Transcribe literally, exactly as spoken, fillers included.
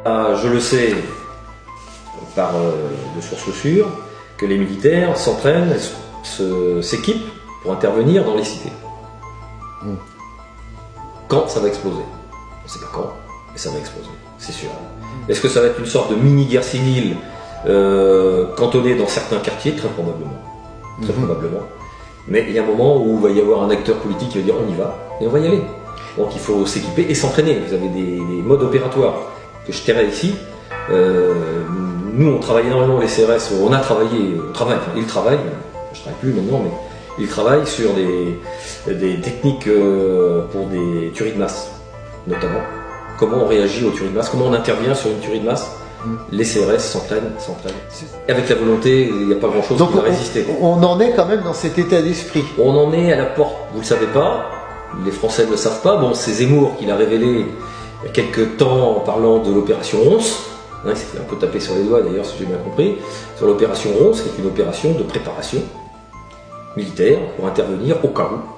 Ah, je le sais par euh, de sources sûres que les militaires s'entraînent, s'équipent pour intervenir dans les cités. Mmh. Quand ça va exploser? On ne sait pas quand, mais ça va exploser, c'est sûr. Mmh. Est-ce que ça va être une sorte de mini-guerre civile euh, cantonnée dans certains quartiers? Très probablement. Très mmh. probablement. Mais il y a un moment où il va y avoir un acteur politique qui va dire on y va, et on va y aller. Donc il faut s'équiper et s'entraîner. Vous avez des, des modes opératoires que je tairai ici. Euh, nous on travaille énormément les C R S, on a travaillé, on travaille, enfin ils travaillent, je ne travaille plus maintenant, mais ils travaillent sur des, des techniques euh, pour des tueries de masse, notamment. Comment on réagit aux tueries de masse, comment on intervient sur une tuerie de masse. Mmh. Les C R S s'entraînent, s'entraînent. Et avec la volonté, il n'y a pas grand chose qui va résister. On en est quand même dans cet état d'esprit. On en est à la porte, vous ne le savez pas, les Français ne le savent pas. Bon, c'est Zemmour qui l'a révélé il y a quelques temps en parlant de l'opération Ronce. Hein, il s'est fait un peu taper sur les doigts d'ailleurs, si j'ai bien compris, sur l'opération Ronce, qui est une opération de préparation militaire pour intervenir au cas où.